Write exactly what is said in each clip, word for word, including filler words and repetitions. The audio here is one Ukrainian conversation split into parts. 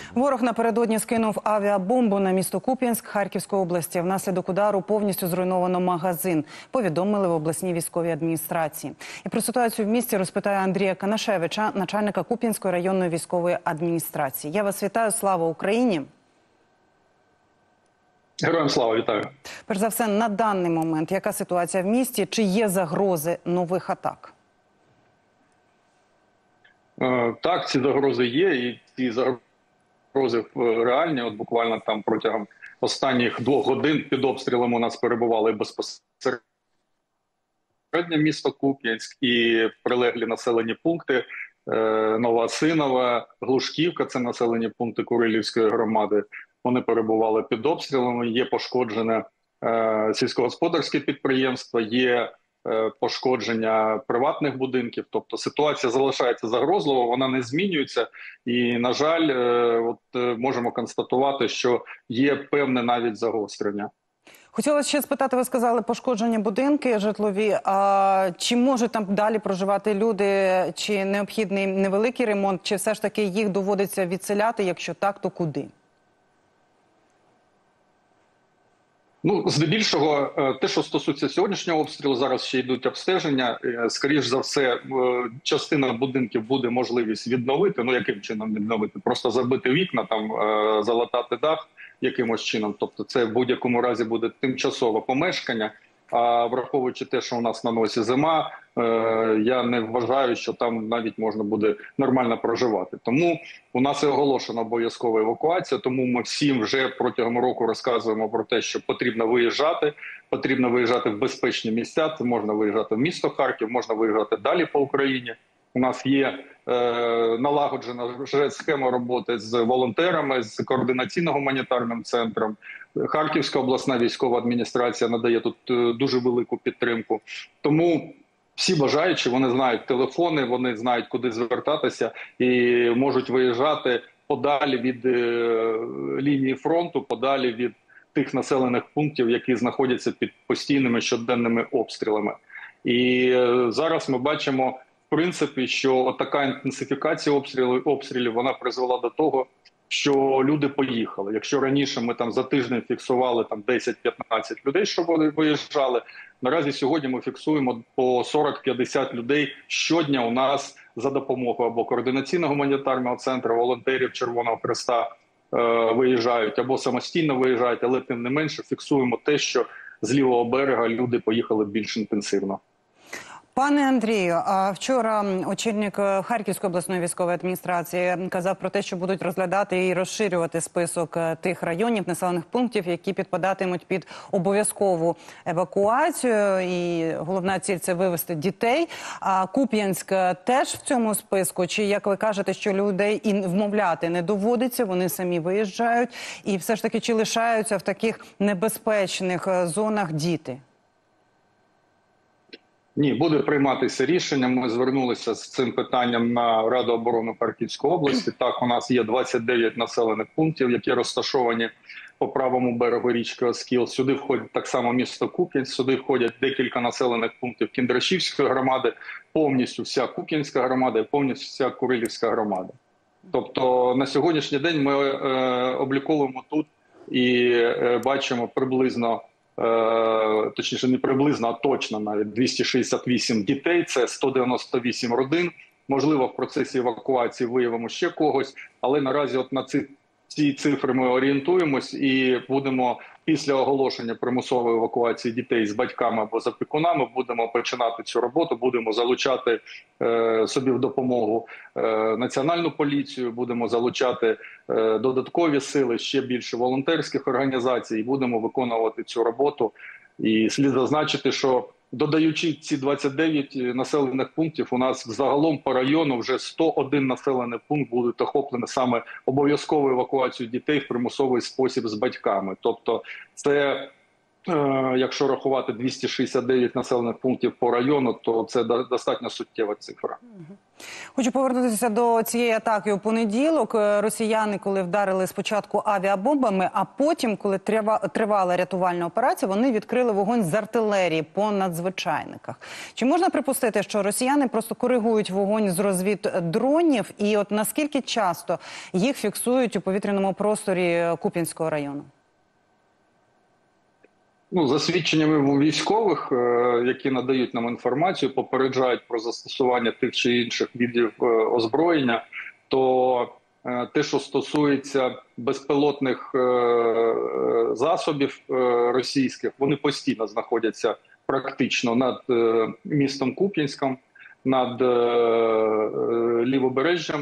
Ворог напередодні скинув авіабомбу на місто Куп'янськ Харківської області. Внаслідок удару повністю зруйновано магазин, повідомили в обласній військовій адміністрації. І про ситуацію в місті розпитаю Андрія Канашевича, начальника Куп'янської районної військової адміністрації. Я вас вітаю, слава Україні! Героям слава, вітаю! Перш за все, на даний момент, яка ситуація в місті? Чи є загрози нових атак? Так, ці загрози є, і ці загрози реальні. От буквально там протягом останніх двох годин під обстрілами у нас перебували безпосередньо місто Куп'янськ і прилеглі населені пункти Нова Синова, Глушківка – це населені пункти Курилівської громади. Вони перебували під обстрілами, є пошкоджене е, сільськогосподарське підприємство, є е, пошкодження приватних будинків. Тобто ситуація залишається загрозливою, вона не змінюється. І, на жаль, е, от, е, можемо констатувати, що є певне навіть загострення. Хотіла ще спитати, ви сказали, пошкоджені будинки житлові. А чи можуть там далі проживати люди, чи необхідний невеликий ремонт, чи все ж таки їх доводиться відселяти, якщо так, то куди? Ну, здебільшого, те, що стосується сьогоднішнього обстрілу, зараз ще йдуть обстеження. Скоріш за все, частина будинків буде можливість відновити. Ну, яким чином відновити? Просто забити вікна, там залатати дах якимось чином. Тобто це в будь-якому разі буде тимчасове помешкання. А враховуючи те, що у нас на носі зима, я не вважаю, що там навіть можна буде нормально проживати. Тому у нас і оголошена обов'язкова евакуація, тому ми всім вже протягом року розказуємо про те, що потрібно виїжджати, потрібно виїжджати в безпечні місця, це можна виїжджати в місто Харків, можна виїжджати далі по Україні. У нас є е, налагоджена вже схема роботи з волонтерами, з координаційно-гуманітарним центром. Харківська обласна військова адміністрація надає тут дуже велику підтримку. Тому всі бажаючі, вони знають телефони, вони знають, куди звертатися і можуть виїжджати подалі від е, лінії фронту, подалі від тих населених пунктів, які знаходяться під постійними щоденними обстрілами. І е, зараз ми бачимо, в принципі, що така інтенсифікація обстрілів, обстрілів вона призвела до того, що люди поїхали. Якщо раніше ми там за тиждень фіксували там десять-п'ятнадцять людей, що вони виїжджали, наразі сьогодні ми фіксуємо по сорок-п'ятдесят людей щодня у нас за допомогою або координаційно-гуманітарного центру, волонтерів Червоного Хреста е, виїжджають, або самостійно виїжджають, але тим не менше фіксуємо те, що з лівого берега люди поїхали більш інтенсивно. Пане Андрію, вчора очільник Харківської обласної військової адміністрації казав про те, що будуть розглядати і розширювати список тих районів, населених пунктів, які підпадатимуть під обов'язкову евакуацію. І головна ціль – це вивезти дітей. А Куп'янськ теж в цьому списку? Чи, як ви кажете, що людей і вмовляти не доводиться, вони самі виїжджають? І все ж таки, чи лишаються в таких небезпечних зонах діти? Ні, буде прийматися рішення. Ми звернулися з цим питанням на Раду оборони Харківської області. Так, у нас є двадцять дев'ять населених пунктів, які розташовані по правому берегу річки Оскіл. Сюди входить так само місто Куп'янськ, сюди входять декілька населених пунктів Кіндрашівської громади, повністю вся Куп'янська громада і повністю вся Курилівська громада. Тобто на сьогоднішній день ми е, обліковуємо тут і е, бачимо приблизно, точніше не приблизно, а точно навіть двісті шістдесят вісім дітей, це сто дев'яносто вісім родин. Можливо, в процесі евакуації виявимо ще когось, але наразі от на ці, ці цифри ми орієнтуємось і будемо після оголошення примусової евакуації дітей з батьками або з опікунами, будемо починати цю роботу, будемо залучати е, собі в допомогу е, національну поліцію, будемо залучати е, додаткові сили, ще більше волонтерських організацій, і будемо виконувати цю роботу. І слід зазначити, що додаючи ці двадцять дев'ять населених пунктів, у нас загалом по району вже сто один населений пункт будуть охоплені саме обов'язковою евакуацією дітей в примусовий спосіб з батьками. Тобто це якщо рахувати двісті шістдесят дев'ять населених пунктів по району, то це достатньо суттєва цифра. Хочу повернутися до цієї атаки у понеділок. Росіяни, коли вдарили спочатку авіабомбами, а потім, коли тривала рятувальна операція, вони відкрили вогонь з артилерії по надзвичайниках. Чи можна припустити, що росіяни просто коригують вогонь з розвіддронів? І от наскільки часто їх фіксують у повітряному просторі Куп'янського району? Ну, за свідченнями військових, які надають нам інформацію, попереджають про застосування тих чи інших видів озброєння, то те, що стосується безпілотних засобів російських, вони постійно знаходяться практично над містом Куп'янськом, над лівобережжям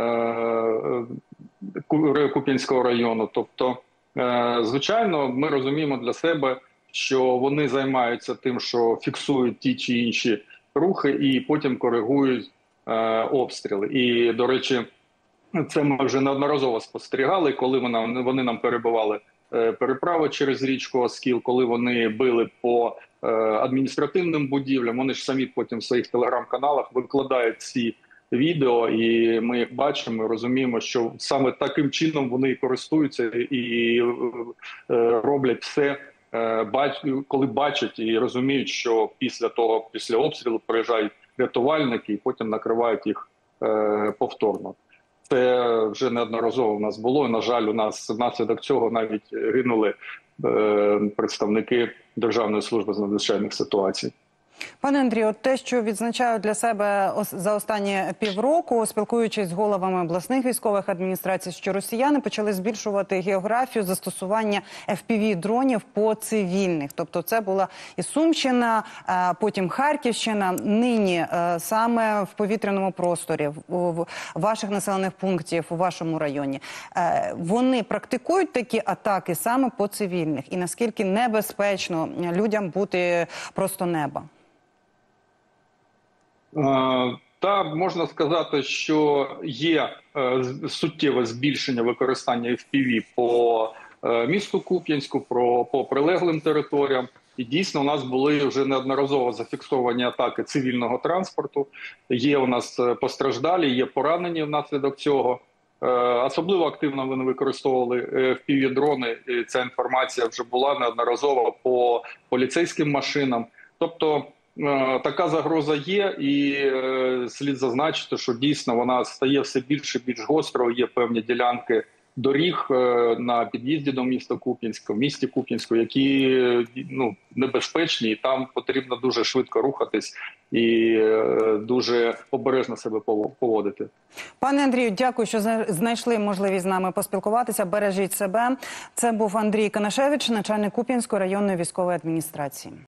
Куп'янського району. Тобто, звичайно, ми розуміємо для себе, що вони займаються тим, що фіксують ті чи інші рухи і потім коригують е, обстріли. І, до речі, це ми вже неодноразово спостерігали, коли вони, вони нам перебивали е, переправи через річку Оскіл, коли вони били по е, адміністративним будівлям. Вони ж самі потім в своїх телеграм-каналах викладають ці відео, і ми їх бачимо, розуміємо, що саме таким чином вони користуються і е, роблять все, коли бачать і розуміють, що після того, після обстрілу приїжджають рятувальники і потім накривають їх повторно. Це вже неодноразово в нас було. І, на жаль, у нас внаслідок цього навіть гинули представники Державної служби з надзвичайних ситуацій. Пане Андрію, от те, що відзначаю для себе за останні півроку, спілкуючись з головами обласних військових адміністрацій, що росіяни почали збільшувати географію застосування еф пі ві-дронів по цивільних. Тобто це була і Сумщина, потім Харківщина. Нині саме в повітряному просторі, в ваших населених пунктів, у вашому районі, вони практикують такі атаки саме по цивільних? І наскільки небезпечно людям бути просто неба? Та можна сказати, що є суттєве збільшення використання еф пі ві по місту Куп'янську, по прилеглим територіям. І дійсно у нас були вже неодноразово зафіксовані атаки цивільного транспорту. Є у нас постраждалі, є поранені внаслідок цього. Особливо активно вони використовували еф пі ві-дрони. І ця інформація вже була неодноразово по поліцейським машинам. Тобто така загроза є, і е, слід зазначити, що дійсно вона стає все більше і більш гострою. Є певні ділянки доріг е, на під'їзді до міста Куп'янська, в місті Куп'янську, які ну, небезпечні, і там потрібно дуже швидко рухатись і е, дуже обережно себе поводити. Пане Андрію, дякую, що знайшли можливість з нами поспілкуватися. Бережіть себе. Це був Андрій Канашевич, начальник Куп'янської районної військової адміністрації.